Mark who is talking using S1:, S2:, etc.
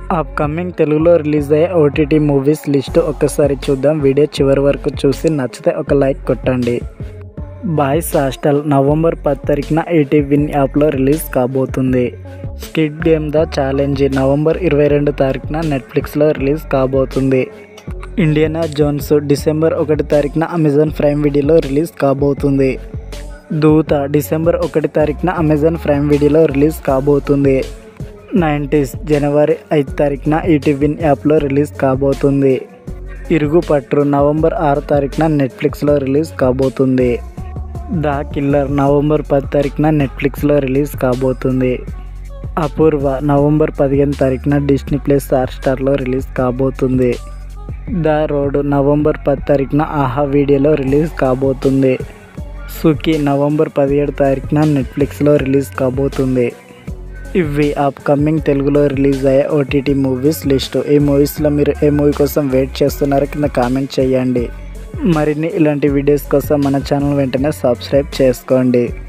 S1: Upcoming తెలుగులో release అయ్యే OTT movies list ఒక్కసారి చూద్దాం. వీడియో చివరి వరకు చూసి నచ్చితే ఒక లైక్ కొట్టండి. బాయ్స్ హాస్టల్ నవంబర్ 10 తారీఖున ఈటీవిన్ యాప్లో రిలీజ్ కాబోతుంది. Squid game the challenge November 22 తారీఖున నెట్ఫ్లిక్స్లో రిలీజ్ కాబోతుంది. ఇండియానా జోన్స్ డిసెంబర్ 1 తారీఖున అమెజాన్ ప్రైమ్ వీడియోలో రిలీజ్ కాబోతుంది. దూత డిసెంబర్ 1 తారీఖున అమెజాన్ ప్రైమ్ వీడియోలో రిలీజ్ కాబోతుంది. 90s జనవరి 5 తారీఖున ఈటీవిన్ యాప్లో రిలీజ్ కాబోతుంది. ఇరుగుపట్టు నవంబర్ 6 తారీఖున నెట్ఫ్లిక్స్లో రిలీజ్ కాబోతుంది. ద కిల్లర్ నవంబర్ 10 తారీఖున నెట్ఫ్లిక్స్లో రిలీజ్ కాబోతుంది. అపూర్వ నవంబర్ 15 తారీఖున డిస్నీ ప్లస్ హాట్‌స్టార్లో రిలీజ్ కాబోతుంది. ద రోడ్ నవంబర్ 10 తారీఖున ఆహా వీడియోలో రిలీజ్ కాబోతుంది. సుఖీ నవంబర్ 17 తారీఖున నెట్ఫ్లిక్స్లో రిలీజ్ కాబోతుంది. ఇవి అప్కమింగ్ తెలుగులో రిలీజ్ అయ్యే ఓటీటీ మూవీస్ లిస్టు. ఈ మూవీస్లో మీరు ఏ మూవీ కోసం వెయిట్ చేస్తున్నారో కింద కామెంట్ చేయండి. మరిన్ని ఇలాంటి వీడియోస్ కోసం మన ఛానల్ వెంటనే సబ్స్క్రైబ్ చేసుకోండి.